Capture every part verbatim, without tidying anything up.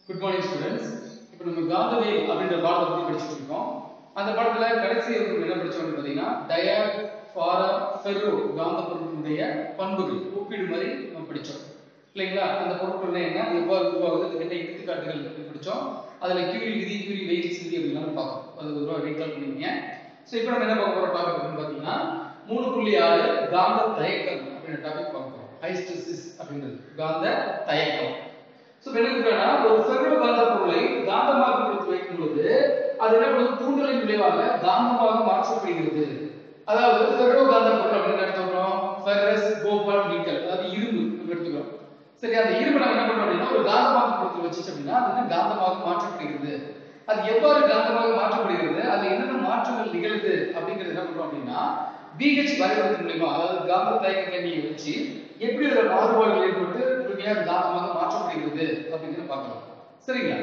Good morning students. இப்போ நம்ம காந்தவியல் அப்படிங்கற பாடத்தை பத்தி படிச்சிட்டு இருக்கோம். அந்த பாடத்துல கடைசி ஒரு என்ன படிச்சோம்னு பாத்தீங்கன்னா டயட், ஃபாரம், ஃபெரோ காந்த பொருட்களுடைய பண்புகள் ஒப்பீடு மாதிரி நம்ம படிச்சோம். இல்லைங்களா? அந்த பொருட்கள் என்ன எவ்வாறு உருவாகுது அதுக்கு எடுத்துக்காட்டுகள் பத்தி படிச்சோம். அதுல கியூரி விதி, கியூரி வெயிட்ஸ் விதி அப்படிலாம் பார்த்தோம். அது ஒரு தடவை ரீகால் பண்ணிக்கங்க. சோ இப்போ நம்ம என்ன பார்க்க போறோம் டாபிக் அப்படின்னு பாத்தீங்கன்னா மூணு புள்ளி ஆறு காந்த தயக்கம் அப்படிங்கற டாபிக் பார்க்க போறோம். ஹைஸ்டெசிஸ் அப்படிங்கிறது காந்த தயக்கம். சோ வெளிப்படையா ஒரு ஃபெரோ காந்த பொருளை காந்தமாக கொடுத்து வைக்கும் பொழுது அது என்ன பண்ணுது தூண்டலின் விளைவாக காந்தமாக மாற்றப்படுகிறது. அதாவது ஃபெரோ காந்த பொருள் அப்படின்னு எடுத்துக்கிறோம் ஃபெரஸ், கோபால், நிக்கல் அதாவது இரும்பு எடுத்துக்கிறோம். சரி அந்த இரும்பு நம்ம என்ன பண்றோம் அப்படின்னா ஒரு காந்தமாக கொடுத்து வச்சிச்சு அப்படின்னா அது காந்தமாக மாற்றப்படுகிறது. அது எவ்வாறு காந்தமாக மாற்றப்படுகிறது அது என்னென்ன மாற்றங்கள் நிகழுது அப்படிங்கிறது என்ன பண்றோம் அப்படின்னா பிஹெச் வரைபடத்தின் மூலமா அதாவது காந்த தயக்க கண்ணியை வச்சு எப்படி அதோட மாறுபாடுகள் ஏற்பட்டு முழுமையாக காந்தமாக மாற்றப்படுகிறது அப்படிங்கறத பார்க்கலாம். சரிங்களா?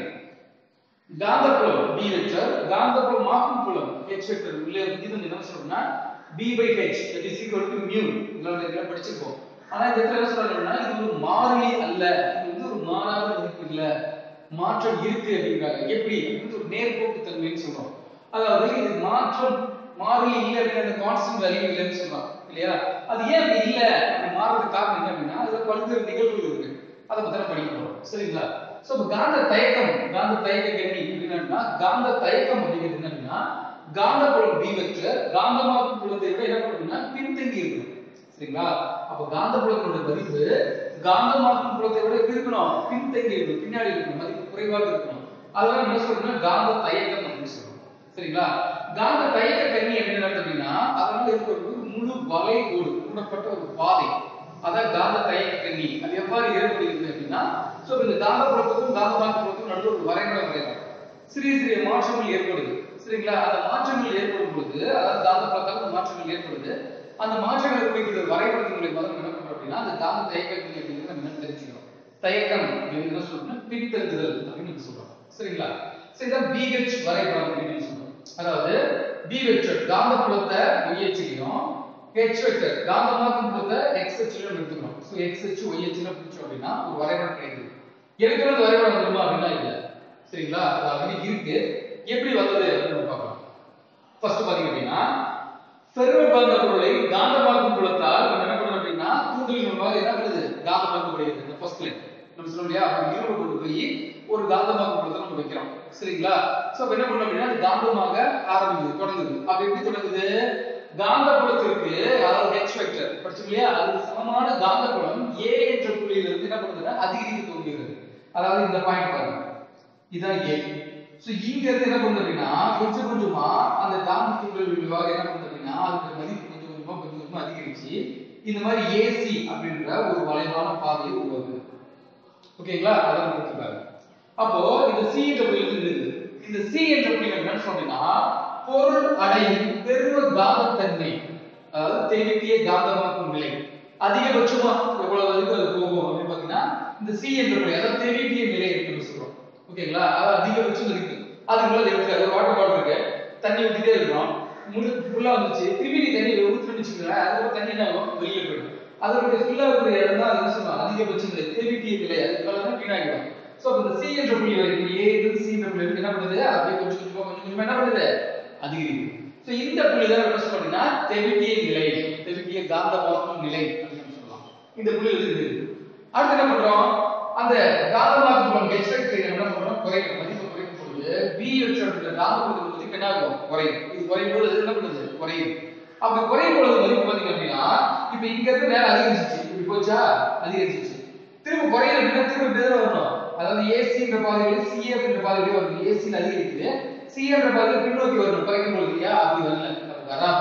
காந்தப்புலம் B வெக்டர், காந்தப்புலம் மாற்றும் புலம் H வெக்டர் உள்ள இது என்ன சொல்றோம்னா B by H that is equal to mu இதெல்லாம் இதெல்லாம் படிச்சிருக்கோம். ஆனா இந்த இடத்துல என்ன சொல்றாங்கன்னா இது ஒரு மாறிலி அல்ல, இது வந்து ஒரு மாறாத மதிப்பு இல்ல, மாற்றம் இருக்கு அப்படிங்கறாங்க. எப்படி இது ஒரு நேர்கோட்டு தன்மைன்னு சொல்றோம். அதாவது இது மாற்றம் மாறிலி இல்ல அப்படிங்கிற அந்த கான்ஸ்டன்ட் வேல்யூ இல்லன்னு சொல்றாங்க இல்லையா? அது ஏன் அப்படி இல்ல அப்படி மாறதுக்கு காரணம் என்ன அப்படின்னா அதுல பல்வேறு நிகழ்வுகள் இருக்கு. அதை பத்தி நம்ம படிக்க போறோம். சரிங்களா? சோ காந்த தயக்கம் காந்த தயக்க கண்ணி அப்படின்னா காந்த தயக்கம் அப்படிங்கிறது என்னன்னா காந்தப்புலம் B வெக்டர் காந்தமாக்கும் புலத்தை விட என்ன பண்ணுதுன்னா பின்தங்கி இருக்கும். சரிங்களா? அப்ப காந்தப்புலத்தோட மதிப்பு காந்தமாக்கும் புலத்தை விட இருக்கணும் பின்தங்கி இருக்கும், பின்னாடி இருக்கும், மதிப்பு குறைவாக இருக்கணும். அதனால என்ன சொல்றோம்னா காந்த தயக்கம் அப்படின்னு சொல்றோம். சரிங்களா? காந்த தயக்க கண்ணி என்ன அப்படின்னா அதனால இருக்க ஒரு முழு வளைகோடு மூடப்பட்ட ஒரு பாதை அதான் காந்த தயக்க கண்ணி. அது எவ்வாறு ஏற்படுகிறது அப்படின்னா சோ இந்த காந்தப்புலத்துக்கும் காந்தமாக்கும் புலத்துக்கும் நடுவில் ஒரு வரைபடம் வரையலாம். சிறிய சிறிய மாற்றங்கள் ஏற்படுது. சரிங்களா? அந்த மாற்றங்கள் ஏற்படும் பொழுது அதாவது காந்தப்புலத்தால் மாற்றங்கள் ஏற்படுது. அந்த மாற்றங்களை குறிக்கிற வரைபடத்தின் மூலமா நம்ம என்ன பண்றோம் அப்படின்னா அந்த காந்த தயக்க கண்ணி அப்படிங்கறத நம்ம என்ன தெரிஞ்சுக்கிறோம். தயக்கம் அப்படிங்கறத சொல்றோம்னா பின்தங்குதல் அப்படின்னு சொல்றோம். சரிங்களா? சோ இதான் BH வரைபடம் அப்படின்னு சொல்றோம். அதாவது B வெக்டர் காந்தப்புலத்தை y அச்சிலும் H வெக்டர் காந்தமாக்கும் புலத்தை x அச்சிலும் எடுத்துக்கிறோம். சோ x அச்சு y அச்சில பிடிச்சோம் அப்படின்னா ஒரு வரைபடம் கிடைக்குது. எடுக்கிறது வரைபடம் வருமா அப்படின்னா இல்ல. சரிங்களா? அது இருக்கு. எப்படி வந்தது அப்படின்னு பார்க்கலாம். ஃபர்ஸ்ட் பாத்தீங்க அப்படின்னா ஃபெரோ காந்த பொருளை காந்தமாக்கும் புலத்தால் நம்ம என்ன பண்றோம் அப்படின்னா தூண்டலின் மூலமாக என்ன பண்ணுது காந்தமாக்கப்படுகிறது. இந்த ஃபர்ஸ்ட் லைன் நம்ம சொல்றோம் இல்லையா ஒரு இரும்பு கொண்டு போய் ஒரு காந்தமாக்கும் புலத்தை நம்ம வைக்கிறோம். சரிங்களா? சோ என்ன பண்றோம் அப்படின்னா அது காந்தமாக ஆரம்பிக்குது, தொடங்குது. அப்ப எப்படி தொடங்குது? காந்தப்புலத்திற்கு அதாவது H வெக்டர் படிச்சோம் இல்லையா அதுக்கு சமமான காந்தப்புலம் A என்ற புள்ளியில இருந்து என்ன பண்ணுதுன்னா அதிகரிக்க துவங்குகிறது. அதாவது இந்த பாயிண்ட் பாருங்க இதான் A. சோ இங்க இருந்து என்ன பண்ணுது அப்படின்னா கொஞ்சம் கொஞ்சமா அந்த காந்த தூண்டல் விளைவாக என்ன பண்ணுது அப்படின்னா அதுக்கு மதிப்பு கொஞ்சம் கொஞ்சமா கொஞ்சம் கொஞ்சமா அதிகரிச்சு இந்த மாதிரி A C அப்படின்ற ஒரு வளைவான பாதையை உருவாக்குது. ஓகேங்களா? அத கொடுத்துருக்காங்க. அப்போ இந்த C என்ற புள்ளியில இருந்து இந்த C என்ற புள்ளி என்ன சொல்றீங்கன்னா பொருள் அடையும் பெரும காந்தத்தன்மை அதாவது தெளிவிய காந்தமாக்கும் நிலை அதிகபட்சமா எவ்வளவு வரைக்கும் அது போகும் அப்படின்னு பாத்தீங்கன்னா இந்த C என்ற புள்ளி அதாவது தெளிவிய நிலை அப்படின்னு சொல்றோம். ஓகேங்களா? அது அதிகபட்சம் இருக்கு. அதுக்குள்ள இருக்கு அது வாட்டர் பாட்டில் இருக்கு, தண்ணி ஊத்திட்டே இருக்கணும், முழு ஃபுல்லா வந்துச்சு திரும்பி நீ தண்ணி ஊத்துன்னு வச்சுக்கோங்க அதுக்கு தண்ணி என்ன ஆகும் வெளியே போயிடும். அதனுடைய ஃபுல்லா இருக்கிற இடம் தான் அது சொல்லுவாங்க அதிகபட்சம் நிலை தெளிவிய நிலை அதுக்குள்ள வீணாகிடும். சோ இந்த C என்ற புள்ளி வரைக்கும் A இருந்து C என்ற புள்ளி வரைக்கும் என்ன பண்ணுது அப்படியே கொஞ்சம் கொஞ்சமா கொஞ்சம் கொஞ்சமா என்ன பண்ணுது அதிகரிக்குது. சோ இந்த புள்ளி தான் என்ன சொல்றீங்கன்னா தெவிட்டிய நிலை, தெவிட்டிய காந்தமாக்கும் நிலை அப்படின்னு சொல்லலாம். இந்த புள்ளி இருக்கு. அடுத்து என்ன பண்றோம் அந்த காந்தமாக்கும் புலம் H வெக்டர் என்ன பண்றோம் குறைக்கும், மதிப்பு குறைக்கும் பொழுது B வெக்டர் காந்தப்புலத்தின் மதிப்பு என்ன ஆகும் குறையும். இது குறையும் போது என்ன பண்ணுது குறையும். அப்படி குறையும் பொழுது மதிப்பு பாத்தீங்க அப்படின்னா இப்ப இங்க இருந்து மேல அதிகரிச்சிச்சு இப்படி போச்சா அதிகரிச்சிச்சு திரும்ப குறையும் அப்படின்னா திரும்ப இப்படி தான் வரணும். அதாவது AC என்ற பாதையில C என்ற பாதையில வருது. AC ல அதிகரிக்குது, C என்ற பாதையில பின்னோக்கி வரணும் குறைக்கும் பொழுது இல்லையா அப்படி வரல வராம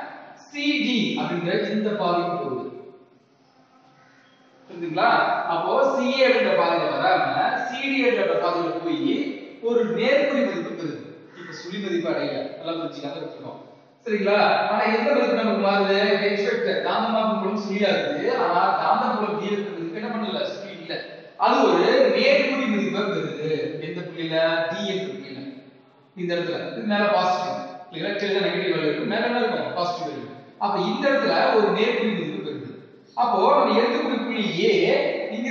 CD அப்படிங்கிற இந்த பாதைக்கு போகுது. புரியுதுங்களா? அப்போ CA என்ற பாதையில வராம CD என்ற பாதையில போய் ஒரு நேர்குறி மதிப்பு பெறுது. இப்ப சுழி மதிப்பு அடையல நல்லா புரிஞ்சுக்காத இருக்கணும். சரிங்களா? ஆனா எந்த மதிப்பு நமக்கு மாறுது H வெக்டர் காந்தமாக்கும் புலம் சுழியா இருக்கு. ஆனா காந்தப்புலம் B வெக்டர் மதிப்பு என்ன பண்ணல சுழி இல்ல. அது ஒரு நேர்குறி மதிப்பை பெறுது. எந்த புள்ளியில D என்ற புள்ளியில இந்த இடத்துல இது மேல பாசிட்டிவ் இல்ல கீழ நெகட்டிவ் வேல்யூ இருக்கு, மேல என்ன இருக்கும் பாசிட்டிவ் வேல்யூ. அப்ப இந்த இடத்துல ஒரு நேர்குறி மதிப்பு பெறுது. அப்போ நம்ம எடுக்கக்கூடிய புள்ளி A இங்க இருக்கக்கூடிய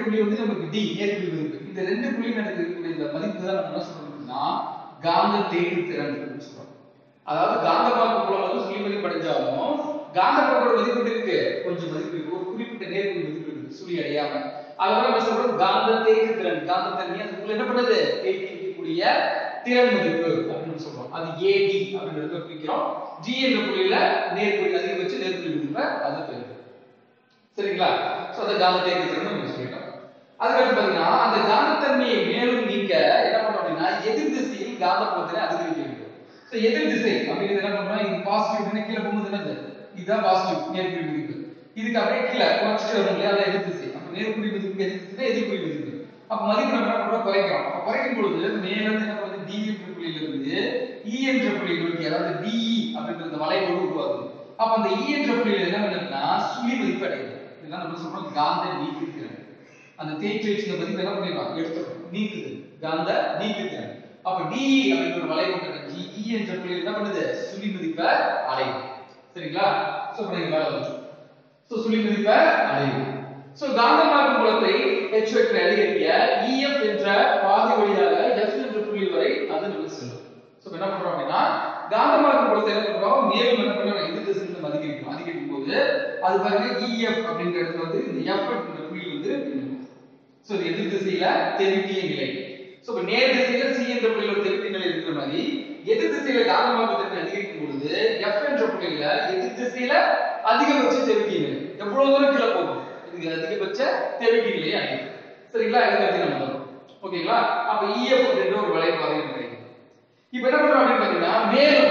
புள்ளி வந்து நமக்கு D நேர்குறி மதிப்பு. இந்த ரெண்டு புள்ளி நமக்கு இருக்கக்கூடிய இந்த மதிப்பு தான் நம்ம என்ன சொல்றோம்னா காந்த தேக்கு திறன் அப்படின்னு சொல்றோம். அதாவது காந்தமாக்கும் புலம் வந்து சுழி மதிப்பு அடைஞ்சாலும் காந்தப்புலத்தோட மதிப்பு இருக்கு கொஞ்சம் மதிப்பு இருக்கு, ஒரு குறிப்பிட்ட நேர்குறி மதிப்பு இருக்கு சுழி அடையாம. அதனால நம்ம சொல்றோம் காந்த தேக்கு திறன், காந்த தன்மை அதுக்குள்ள என்ன பண்ணுது தேக்கி இருக்கக்கூடிய திறன் மதிப்பு அப்படின்னு சொல்றோம். அது AD அப்படிங்கறத குறிக்கிறோம். G என்ற புள்ளியில நேர்குறி அதிகபட்ச நேர்குறி மதிப்பு அது பெறுது. சரிங்களா? சோ அத காந்த தேக்கு திறன் நம்ம சொல்லிட்டோம். அதுக்கு பாத்தீங்கன்னா அந்த காந்தத்தன்மையை மேலும் நீக்க என்ன பண்ணணும் அப்படின்னா எதிர் திசையில் காந்தப்புலத்தை அதிகரிக்க வேண்டும். சோ எதிர் திசை அப்படிங்கிறது என்ன பண்ணா இது பாசிட்டிவ் கீழே போகுது என்னது இதுதான் பாசிட்டிவ் நேர்குறி மதிப்பு. இதுக்கு அப்படியே கீழே குறைச்சிட்டு வரும் இல்லையா அதான் எதிர் திசை. அப்ப நேர்குறி மதிப்பு எதிர் திசை எதிர்குறி மதிப்பு. அப்ப மதிப்பு நம்ம என்ன பண்றோம் குறைக்கிறோம். அப்ப குறைக்கும் பொழுது மேல இருந்து என்ன பண்ணுது D என்ற புள்ளியில இருந்து E என்ற புள்ளி நோக்கி அதாவது DE அப்படிங்கிற வளைவு உருவாகுது. அப்ப அந்த E என்ற புள்ளியில என்ன பண்ணுதுன்னா சுழி மதிப்பு அடையுது. இதெல்லாம் நம்ம சொல்றோம் காந்த நீக்குதிறன். அந்த தேக்கி வச்சிருந்த மதிப்பு என்ன பண்ணிடுவாங்க எடுத்துரும் நீக்குது காந்த நீக்குதிறன். அப்ப DE அப்படிங்கிற வளைவு அடைஞ்சு E என்ற புள்ளியில என்ன பண்ணுது சுழி மதிப்பை அடையுது. சரிங்களா? சோ இப்ப நீங்க மேல வந்து சோ சுழி மதிப்பை அடையுது. சோ காந்தமாக்கும் புலத்தை H வெக்டர் அதிகரிக்க E F என்ற பாதை வழியாக F என்ற புள்ளி வரை அது நமக்கு செல்லும். சோ என்ன பண்றோம் அப்படின்னா காந்தமாக்கும் புலத்தை என்ன பண்றோம் மேலும் என்ன பண்றோம் எதிர் திசையில நம்ம அதிகரிக்கும் அதிகரிக்கும் போது அது பாருங்க E F அப்படிங்கிற இடத்துல வந்து இந்த F என்ற புள்ளி வந்து நிக்கும். சோ இது எதிர் திசையில தெவிட்டிய நிலை. சோ இப்ப நேர் திசையில C என்ற புள்ளியில தெவிட்டிய நிலை இருக்கிற மாதிரி எதிர் திசையில காந்தமாக்கும் திறன் அதிகரிக்கும் பொழுது F என்ற புள்ளியில எதிர் திசையில அதிகபட்ச தெவிட்டிய நிலை எவ்வளவு தூரம் கீழே போகும் இது அதிகபட்ச தெவிட்டிய நிலை அடையும். சரிங்களா? இத பத்தி நம்ம பார்ப்போம். ஓகேங்களா? அப்ப E F அப்படிங்கிற ஒரு வளைவு பாதை கிடைக்கும். இப்போ என்ன பண்றோம் அப்படினு பாத்தீங்கன்னா மேலும்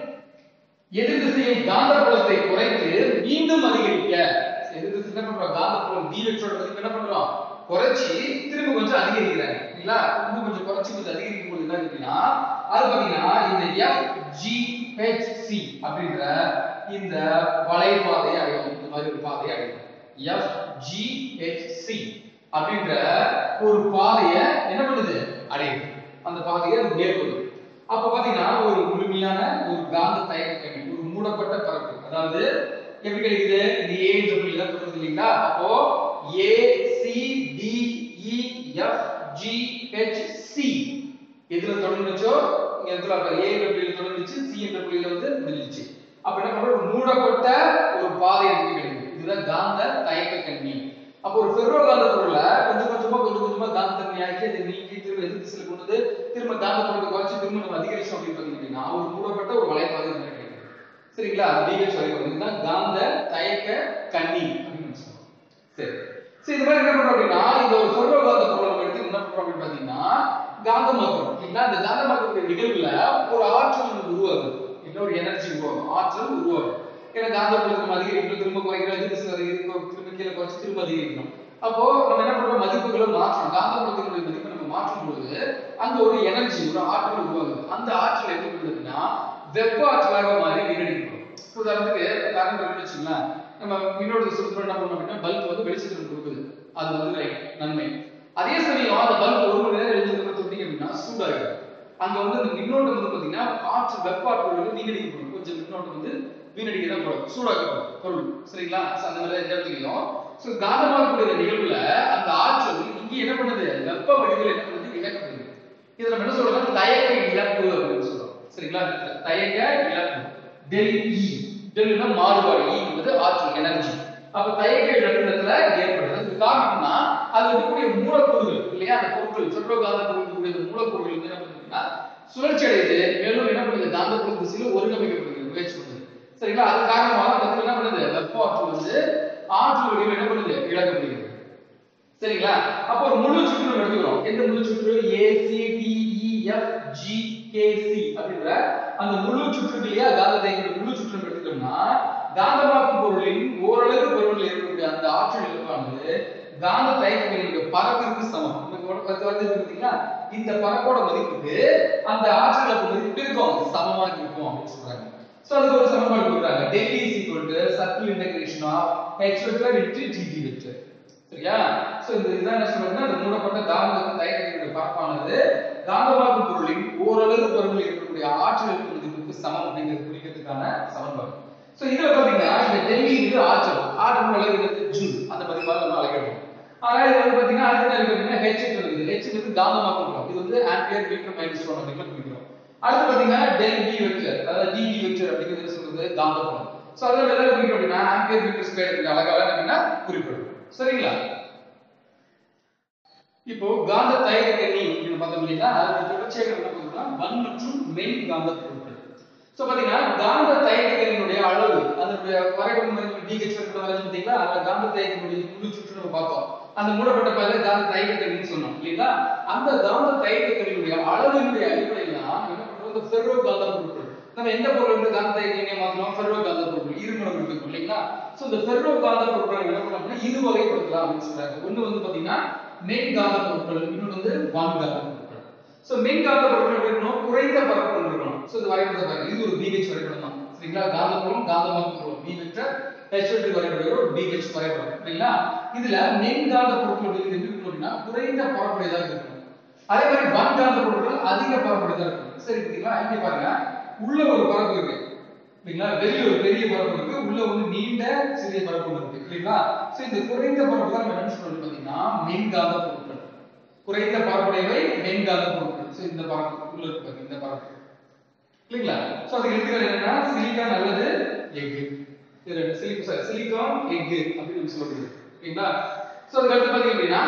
எதிர் திசையில் காந்தப்புலத்தை குறைத்து மீண்டும் அதிகரிக்க எதிர் திசையில என்ன பண்றோம் காந்தப்புலம் D வெக்டரோட மதிப்பு என்ன பண்றோம் குறைச்சி திரும்ப கொஞ்சம் அதிகரிக்கிறாங்க இல்ல இன்னும் கொஞ்சம் குறைச்சி கொஞ்சம் அதிகரிக்கும் போது என்ன இருக்குன்னா அது பாத்தீங்கன்னா இந்த F G H C அப்படிங்கற இந்த வளைவு பாதையை அடையும். இந்த மாதிரி ஒரு பாதையை அடையும். F G H C அப்படிங்கற ஒரு பாதையை என்ன பண்ணுது அடையுது. அந்த பாதையை மேற்கொள்ளுது. அப்ப பாத்தீங்கன்னா ஒரு முழுமையான ஒரு காந்த தயக்க கண்ணி ஒரு மூடப்பட்ட பரப்பு அதாவது எப்படி கிடைக்குது இந்த A என்ற புள்ளியில தொடருது இல்லீங்களா? அப்போ A C D E F G H C எதுல தொடங்குச்சோ இங்க இடத்துல அப்ப A என்ற புள்ளியில தொடங்குச்சு C என்ற புள்ளியில வந்து முடிஞ்சிச்சு. அப்ப என்ன பண்றோம் ஒரு மூடப்பட்ட ஒரு பாதை நமக்கு கிடைக்குது. இதுதான் காந்த தயக்க கண்ணி. அப்ப ஒரு ஃபெரோ காந்த பொருளை கொஞ்சம் கொஞ்சமா கொஞ்சம் கொஞ்சமா காந்த தன்மையாக்கி அதை நீக்கி திரும்ப எதிர் திசையில கொண்டு வந்து திரும்ப காந்த பொருளை குறைச்சு திரும்ப நம்ம அதிகரிச்சோம் அப்படின்னு பாத்தீங்கன்னா ஒரு மூடப்பட்ட ஒரு வளைபாதை கிடைக்குது. சரிங்களா? அது D H வளைவு இதுதான் காந்த தயக்க கண்ணி அப்படின்னு சொல்றோம். சரி சரி இந்த மாதிரி என்ன பண்றோம் அப்படின்னா இந்த ஒரு ஃபெரோ காந்த பொருளை நம்ம எடுத்து என்ன பண்றோம் அப்படின்னு பாத்தீங்கன்னா காந்தமாக்குறோம். இல்லைங்களா? இந்த காந்தமாக்குற நிகழ்வுல ஒரு ஆற்றல் உருவாகுது. இன்னொரு எனர்ஜி உருவாகும் ஆற்றல் உருவாகும். ஏன்னா காந்தப்புலத்தை அதிகரிக்கணும் திரும்ப குறைக்கிறோம் எதிர் திசை அதிகரிக்கிறோம் திரும்ப கீழே குறைச்சு திரும்ப அதிகரிக்கணும். அப்போ நம்ம என்ன பண்றோம் மதிப்புகளை மாற்றணும். காந்தப்புலத்தினுடைய மதிப்பை நம்ம மாற்றும் பொழுது அங்க ஒரு எனர்ஜி ஒரு ஆற்றல் உருவாகுது. அந்த ஆற்றல் எப்படி பண்ணுதுன்னா வெப்ப ஆற்றலாக மாறி வீணடிக்கப்படும். உதாரணத்துக்கு கரண்ட் இருக்குன்னு வச்சுங்களேன் நம்ம மின்னோட்டத்தை சுத்தம் என்ன பண்ணோம் அப்படின்னா பல்ப் வந்து வெளிச்சத்தில் கொடுக்குது. அது வந்து நன்மை. அதே சமயம் அந்த பல்ப் ஒரு மணி நேரம் வெளிச்சத்துல தொட்டிங்க அப்படின்னா சூடாயிடும். அங்க வந்து அந்த மின்னோட்டம் வந்து பாத்தீங்கன்னா ஆற்றல் வெப்ப ஆற்றல் வந்து வீணடிக்கப்படும். கொஞ்சம் மின்னோட்டம் வந்து வீணடிக்க தான் போடும் சூடாக்கப்படும் பொருள். சரிங்களா? அந்த மாதிரி எந்த இடத்துலையும் சோ காந்தமாக்கக்கூடிய நிகழ்வுல அந்த ஆற்றல் இங்க என்ன பண்ணுது வெப்ப வடிவில் என்ன பண்ணுது இழக்கப்படுது. இதை நம்ம என்ன சொல்றோம்னா தயக்க இழப்பு அப்படின்னு சொல்றோம். சரிங்களா? தயக்க இழப்பு டெல் இ டெல்னா மாறுபாடு இ என்பது ஆற்றல் எனர்ஜி. அப்ப தயக்க இழப்புல ஏற்படுது. அதுக்கு காரணம்னா அது இருக்கக்கூடிய மூலக்கூறுகள் இல்லையா அந்த பொருட்கள் ஃபெரோ காந்த பொருட்களுடைய மூலக்கூறுகள் வந்து என்ன பண்ணுதுன்னா சுழற்சி அடையுது. மேலும் என்ன பண்ணுது காந்தப்புல திசையில ஒருங்கமைக்கப்படுது முயற்சி பண்ணுது. சரிங்களா? அது காரணமாக வந்து என்ன பண்ணுது வெப்ப ஆற்றல் வந்து ஆற்றல் வடிவில் என்ன பண்ணுது இழக்கப்படுகிறது. சரிங்களா? அப்போ ஒரு முழு சுற்று நம்ம எடுத்துக்கிறோம். எந்த முழு சுற்று A C D E F G K C அப்படிங்கற அந்த முழு சுற்று இல்லையா காந்த தயக்க முழு சுற்று நம்ம எடுத்துட்டோம்னா காந்தமாக்கும் பொருளின் ஓரளவு பொருளில் இருக்கக்கூடிய அந்த ஆற்றல் இழப்பானது காந்த தயக்கத்தினுடைய பரப்பிற்கு சமம். நமக்கு பத்து வந்து பார்த்தீங்கன்னா இந்த பரப்போட மதிப்புக்கு அந்த ஆற்றல் இழப்பு மதிப்பு இருக்கும் சமமாக இருக்கும் அப்படின்னு சொல்றாங்க. சோ அதுக்கு ஒரு சமன்பாடு கொடுக்குறாங்க del E is equal to circle integration of H vector into G G vector. சரியா? சோ இந்த இதான் என்ன சொல்றதுன்னா அந்த மூடப்பட்ட காந்த தயக்கத்தினுடைய பரப்பானது காந்தமாக்கும் பொருளின் ஓரளவு பொருளில் இருக்கக்கூடிய ஆற்றல் இழப்பு மதிப்புக்கு சமம் அப்படிங்கிறது குறிக்கிறதுக்கான சமன்பாடு. சோ இதுல பாத்தீங்கன்னா இந்த del E இது ஆற்றல் ஆற்றல் அளவு வந்து ஜூல் அந்த மதிப்பால நம்ம அழைக்கிறோம். ஆனா இது வந்து பாத்தீங்கன்னா அடுத்த இருக்கு அப்படின்னா H இருக்குது. H வந்து காந்தமாக்கும். இது வந்து ஆம்பியர் மீட்டர் மைனஸ் ஒன் அப்படின்னு குறிக்கிறோம். அடுத்து பாத்தீங்கன்னா டெல் B வெக்டர், அதாவது dB வெக்டர் அப்படிங்கிறது சொல்றது காந்தப்புலம். சோ அதெல்லாம் எல்லாம் குறிக்கிறோம் அப்படின்னா ஆம்பியர் மீட்டர் ஸ்கொயர் இருக்கு அழகாக அப்படின்னா குறிப்பிடும். சரிங்களா? இப்போ காந்த தயக்கக்கண்ணி அப்படின்னு பார்த்தோம் இல்லையா, அதோட தொடர்ச்சியாக என்ன பண்ணுறோம்னா வன் மற்றும் மென் காந்த பொருட்கள். சோ பாத்தீங்கன்னா காந்த தயக்கக்கண்ணியுடைய அளவு அதனுடைய வரைபடம் மாதிரி dH வெக்டர் வரைஞ்சு பார்த்தீங்களா, அந்த காந்த தயக்கக்கண்ணியுடைய முழு சுற்று நம்ம பார்த்தோம். அந்த மூடப்பட்ட பகுதியில காந்த தயக்கக்கண்ணின்னு சொன்னோம் இல்லையா. அந்த காந்த தயக்கக்கண்ணியுடைய அளவினுடைய அடிப்படையில் தான் என்ன பண்றோம், இந்த ஃபெர்ரோ காந்த பொருட்கள். நம்ம எந்த பொருள் வந்து காந்த தயக்கக்கண்ணியை மாத்தணும், ஃபெர்ரோ காந்த பொருட்கள் இரும்பு நம்ம இருக்கு இல்லைங்களா. சோ இந்த ஃபெர்ரோ காந்த பொருட்களை என்ன பண்ணலாம், இரு வகைப்படுத்தலாம் அப்படின்னு சொல்றாங்க. ஒண்ணு வந்து பாத்தீங்கன்னா மென் காந்த பொருட்கள், இன்னொன்று வந்து வான் காந்த பொருட்கள். சோ மென் காந்த பொருட்கள் இருக்கணும், குறைந்த பரப்பு இருக்கணும். சோ இது வரைபடத்தை பாருங்க, இது ஒரு BH வரைபடம் தான் சரிங்களா. காந்தப்புலம் காந்தமாக்கும் பொருள் B வெக்டர் H வெக்டர் வரைபடம் ஒரு BH வரைபடம் சரிங்களா. இதுல மென் காந்த பொருட்கள் எப்படி இருக்கணும் அப்படின்னா குறைந்த பரப்புடையதாக இருக்கணும். அதே மாதிரி வான் காந்த பொருட்கள் அதிக பரப்புடையதாக இருக்கணும். சரி பாத்தீங்களா, இங்க பாருங்க உள்ள ஒரு பரப்பு இருக்கு சரிங்களா, வெளிய ஒரு பெரிய பரப்பு இருக்கு, உள்ள வந்து நீண்ட சிறிய பரப்பு இருக்கு சரிங்களா. சோ இந்த குறைந்த பரப்பு தான் நம்ம என்ன சொல்றோம் பாத்தீங்கன்னா மென் காந்த பொருட்கள். குறைந்த பரப்புடையவை மென் காந்த பொருட்கள். சோ இந்த பரப்பு உள்ள இருக்கு இந்த பரப்பு இல்லீங்களா. சோ அதுக்கு எடுத்துக்காட்டு என்னன்னா சிலிக்கான் அல்லது எக். இது சிலிக் சாரி சிலிக்கான் எக் அப்படி சொல்றது சரிங்களா. சோ அதுக்கு அடுத்து பாத்தீங்க அப்படின்னா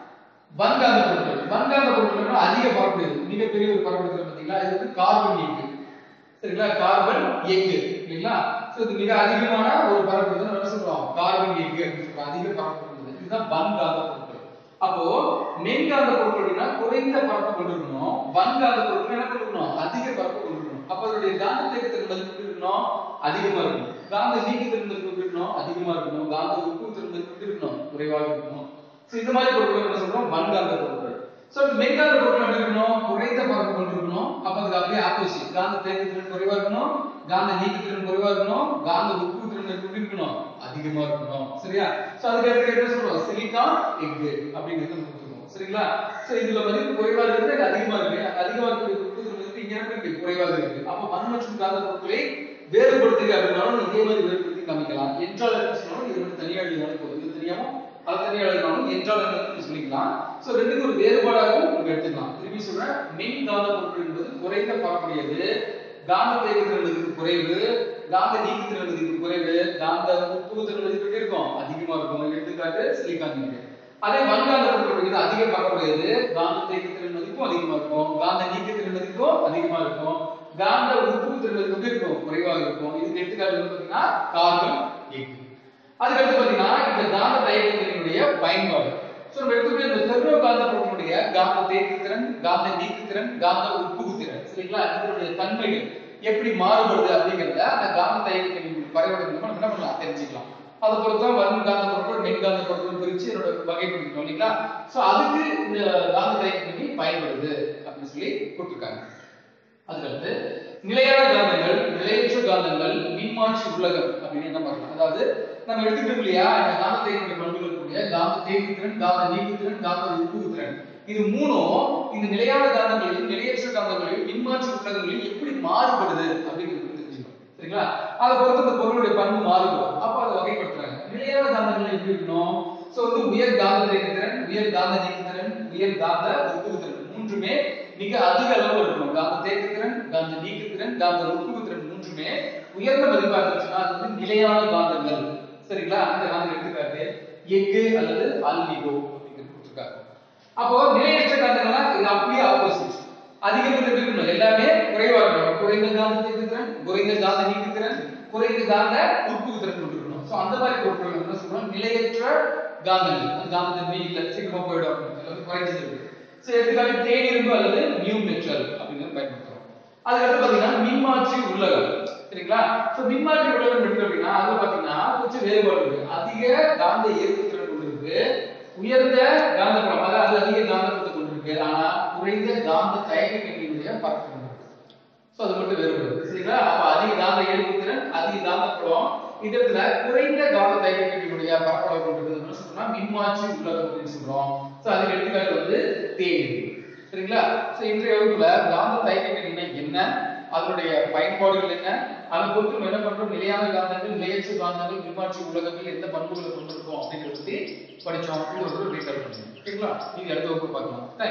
வன்காந்த பொருட்கள். வன்காந்த பொருட்கள் அதிக பரப்புடையது, மிகப்பெரிய ஒரு பரப்பு இருக்கு பாத்தீங்களா, இது வந்து கார்பன் எக் சரிங்களா, கார்பன் எக் இல்லீங்களா. சோ இது மிக அதிகமான ஒரு பரப்பு தான் என்ன சொல்றோம், கார்பன் எக் அப்படி சொல்றோம், அதிக பரப்பு உள்ளது. இதுதான் வன்காந்த பொருட்கள். அப்போ மென்காந்த பொருட்கள் அப்படின்னா குறைந்த பரப்பு கொண்டிருக்கணும், வன்காந்த பொருட்கள் என்ன கொண்டிருக்கணும், அதிக பரப்பு கொண்டிருக்கணும். அப்ப அதோடைய காந்த தேக்கத்திறன் மதிப்பு இருக்கணும், அதிகமா இருக்கணும். காந்த நீக்கத்திறன் மதிப்பு இருக்கணும், அதிகமா இருக்கணும். காந்த உட்புத்திறன் மதிப்பு இருக்கணும், குறைவாக இருக்கணும். சோ இந்த மாதிரி பொருட்கள் என்ன சொல்றோம், வன்காந்த பொருட்கள். சோ மென்காந்த பொருட்கள் எப்படி இருக்கணும், குறைந்த பரப்பு கொண்டிருக்கணும். அப்ப அதுக்கு அப்படியே ஆப்போசிட், காந்த தேக்கத்திறன் குறைவா இருக்கணும், காந்த நீக்கத்திறன் குறைவா இருக்கணும், காந்த உட்புத்திறன் எப்படி இருக்கணும், அதிகமா இருக்கணும் சரியா. சோ அதுக்கு அடுத்து என்ன சொல்றோம், சிலிக்கான் எக் அப்படிங்கிறது நம்ம கொடுத்துருக்கோம் சரிங்களா. சோ இதுல மதிப்பு குறைவா இருக்குது, அதிகமா இருக்கு. அதிகமா இருக்கக்கூடிய உட்புத்திறன் மதிப்பு இங்க இருக்கு, குறைவாக இருக்கு. அப்ப வன் மற்றும் காந்த பொருட்களை வேறுபடுத்துக அப்படின்னாலும் இதே மாதிரி வேறுபடுத்தி காமிக்கலாம். என்றால் என்ன சொல்லணும், இது வந்து தனியா எழுதினாலும் போதும், இது தெரியாம அது தனியா எழுதினாலும் என்றால் என்ன சொல்லிக்கலாம். சோ ரெண்டுக்கும் ஒரு வேறுபாடாகவும் நம்ம எடுத்துக்கலாம். திருப்பி சொல்றேன், மென் காந்த பொருட்கள் என்பது குறைந்த பரப்புடையது, காந்த தேக்கத்திறன் மதிப்பு குறைவு, காந்த நீக்கத்திறன் மதிப்பு குறைவு, காந்த உட்புத்திறன் மதிப்பு இருக்கும், அதிகமா இருக்கும். எடுத்துக்காட்டு சிலிக்கான் எக். அதே வன்காந்த பொருட்கள் அதிக பரப்புடையது, காந்த தேக்கத்திறன் மதிப்பும் அதிகமா இருக்கும், காந்த நீக்கத்திறன் மதிப்பும் அதிகமா இருக்கும், காந்த உட்புத்திறன் மதிப்பு இருக்கும், குறைவாக இருக்கும். இதுக்கு எடுத்துக்காட்டு பாத்தீங்கன்னா கார்பன் எக். அதுக்கு அடுத்து பாத்தீங்கன்னா இந்த காந்த தயக்கத்தினுடைய பயன்பாடு. சோ நம்ம எடுத்துக்கிற இந்த ஃபெர்ரோ காந்த பொருட்களுடைய காந்த தேக்கத்திறன், காந்த நீக்கத்திறன், காந்த உட்புகுத்திறன் சரிங்களா, இதனுடைய தன்மைகள் எப்படி மாறுபடுது அப்படிங்கறத அந்த காந்த தயக்கத்தின் வரைபடம் மூலமா என்ன பண்ணலாம், தெரிஞ்சுக்கலாம். அதை பொறுத்தான் வன் காந்த பொருட்கள் மென் காந்த பொருட்கள் பிரிச்சு என்னோட வகைப்படுத்திட்டோம் இல்லைங்களா. சோ அதுக்கு இந்த காந்த தயக்கக்கண்ணி பயன்படுது அப்படின்னு சொல்லி கொடுத்திருக்காங்க. அதுக்கடுத்து நிலையான காந்தங்கள், நிலையற்ற காந்தங்கள், மின்மாற்றி உலகம் அப்படின்னு என்ன பார்க்கலாம். அதாவது நம்ம எடுத்துக்கிட்டோம் இல்லையா, இந்த காந்த தயக்கக்கண்ணி பண்புகள் கூடிய காந்த தேக்கத்திறன், காந்த நீக்கத்திறன், காந்த உட்புகுத்திறன், இது மூணும் இந்த நிலையான காந்தங்களையும் நிலையற்ற காந்தங்களையும் மின்மாற்றி உலகங்களையும் எப்படி மாறுபடுது அப்படிங்கிறது தெரிஞ்சுக்கணும் சரிங்களா. அதை பொறுத்து இந்த பொருளுடைய பண்பு மாறுபடும். அப்ப அதை வகைப்படுத்துறாங்க. நிலையான காந்தங்கள் எப்படி இருக்கணும், சோ வந்து உயர் காந்த தேக்கத்திறன், உயர் காந்த நீக்கத்திறன், உயர் காந்த உட்புகுத்திறன் மூன்றுமே மிக அதிக அளவு இருக்கணும். காந்த தேக்கத்திறன், காந்த நீக்கத்திறன், காந்த உட்புகுத்திறன் மூன்றுமே உயர்ந்த மதிப்பா இருந்துச்சுன்னா அது வந்து நிலையான காந்தங்கள் சரிங்களா. அந்த காந்தங்கள் எடுத்துக்காட்டு எஃகு அல்லது ஆல்டிகோ அப்படிங்கிறது கொடுத்திருக்காங்க. அப்போ நிலையற்ற காந்தங்கள்னா இது அப்படியே ஆப்போசிட், அதிகபட்ச இருக்கணும், எல்லாமே குறைவா இருக்கணும். குறைந்த காந்த தேக்கத்திறன், குறைந்த காந்த நீக்கத்திறன், குறைந்த காந்த உட்புகுத்திறன் இருக்கணும். சோ அந்த மாதிரி பொருட்கள் என்ன சொல்றோம், நிலையற்ற காந்தங்கள். அந்த காந்தத்தன்மை இல்ல, சீக்கிரமா போயிடும், எல்லாமே குறைஞ்சது இருக்கு. சோ எடுத்துக்காட்டு தேனிரும்பு அல்லது நியூ மெட்டல் அப்படிங்கறது பயன்படுத்துறோம். அதுக்கு அடுத்து பாத்தீங்கன்னா மின்மாற்றி உள்ளகம் சரிங்களா. சோ மின்மாற்றி உள்ளகம் எடுத்து அப்படின்னா அது பாத்தீங்கன்னா கொஞ்சம் வேறுபாடு இருக்கு. அதிக காந்த ஈர்ப்புத்திறன் கொண்டிருக்கு, உயர்ந்த காந்தப்புலம் அதாவது அதிக காந்தப்புலத்தை கொண்டிருக்கு, ஆனா குறைந்த காந்த தயக்கக்கண்ணியுடைய பரப்பு கொண்டிருக்கு. சோ அது மட்டும் வேறுபடுது சரிங்களா. அப்ப அதிக காந்த ஈர்ப்புத்திறன், அதிக காந்தப்புலம், இடத்துல குறைந்த காந்த தயக்கக்கண்ணியுடைய பரப்பளவு கொண்டிருக்குதுன்னு சொன்னா மின்மாற்றி உள்ளகம் அப்படின்னு சொல்றோம். சோ அதுக்கு எடுத்துக்காட்டு வந்து தேனிரும்பு சரிங்களா. சோ இன்றைய வகுப்புல காந்த தயக்கக்கண்ணினா என்ன, அதனுடைய பயன்பாடுகள் என்ன, அதை பொறுத்து நம்ம என்ன பண்றோம், நிலையான காந்தங்கள், நிலையற்ற காந்தங்கள், மின்மாற்றி உலகங்கள் எந்த பண்புகளை கொண்டிருக்கோம் அப்படிங்கிறத பத்தி படிச்சோம். இது ஒரு ரீகால் பண்ணுங்க. ஓகேங்களா? இது அடுத்த வகுப்பு பார்க்கலாம்.